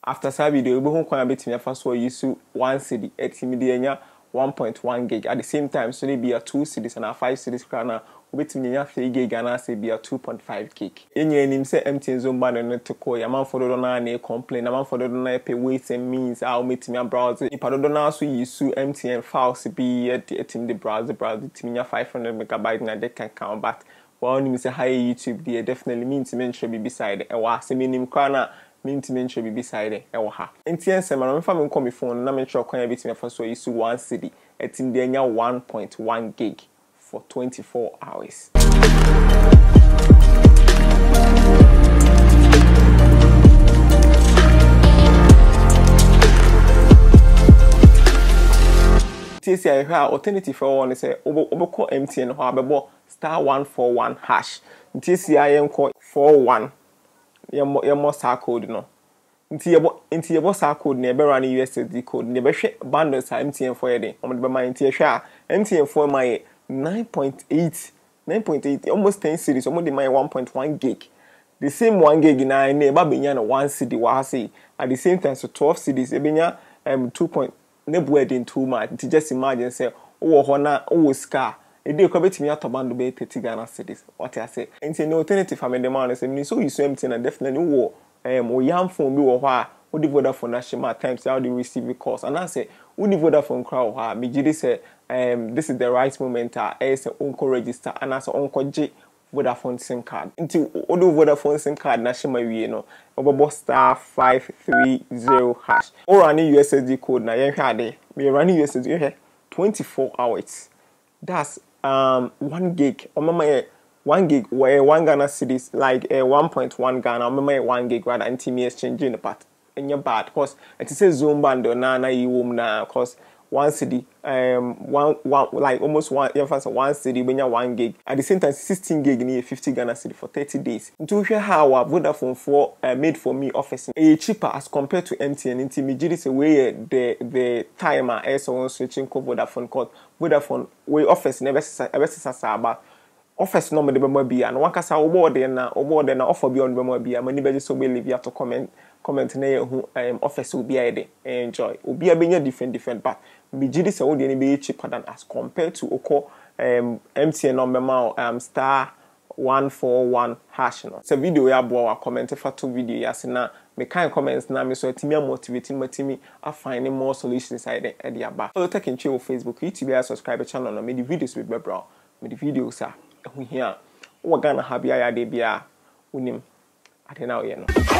after that video you be kwan betimi afa so use 1 cedi etimi de enya 1.1 gig at the same time so they be a 2 cedis and a 5 cedis krana obetimi enya 3 gig and say be a 2.5 gig enye nim say MTN Zone Bundle no to call ya man for do na na complain na man for do na pay ways and means how metimi browse ipa do na so use MTN files be etimi the browse etimi nya 500 megabyte na they can count but one nim say high YouTube there definitely means mention be beside e wa say minim krana means mention be beside e wo ha MTN say man me come me phone na me try kwan betimi afa so use 1 cedi etimi de nya 1.1 gig for 24 hours. TCI alternative for one say obeko MTN ho abebo *141#. TCI enko 41 yemo star code no. Nti yebo star code na ebe run USSD code na ebe hwe bundles MTN for yede. Omo de be ma nti hwe a MTN for my 9.8 almost 10 cedis almost the my 1.1 gig the same 1 gig na eba benya na 1 cedi wa say at the same time so 12 cedis ebenya 2. Nebu edin too much just imagine say wo ho na wo ska e dey ko betimi atobando be 30 Ghana cedis what I say nti no alternative am the man say me so you so MTN and definitely wo yam phone bi wo ho a wo di Vodafone na shema times how they receive calls and I say wo di Vodafone crowd ho a me gidi say this is the right moment as onko register and as onko G Vodafone SIM card. Until odo Vodafone SIM card na shema wie no obobo *530#. Or running USSD code na yen hwe ade. Me running USSD here 24 hours. That's 1 gig. Or mama 1 gig where 1 Ghana cedis like 1.1 Ghana. Mama 1 gig rather anti me exchanging the part. And you're bad cause it says Zone Bundle na you na cause 1 cedi one like almost 1 cedi benya 1 gig at the same time 16 gig near 50 Ghana cedi for 30 days into how our Vodafone for made for me offers cheaper as compared to MTN into me gidi say way the timer as on switching ko Vodafone called Vodafone way offers never sasa offers no me de be bia na wakasa obo de na offer bi on be bia mani be so be leave to comment na hu offers will be ide enjoy obi abenya different but me gidi say wo de be cheaper than as compared to oko MTN number *141# no so video ya bo wa comment for to video ya se na me kind comments na me so atimi motivating matimi a finding more solutions side e dia ba so take in Facebook YouTube subscribe channel no me the videos with bro me the videos are here we gonna have ya de bia unim ate na o ye no